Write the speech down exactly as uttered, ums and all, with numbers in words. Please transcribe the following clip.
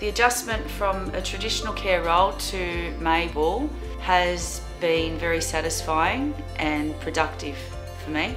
The adjustment from a traditional care role to Mable has been very satisfying and productive for me.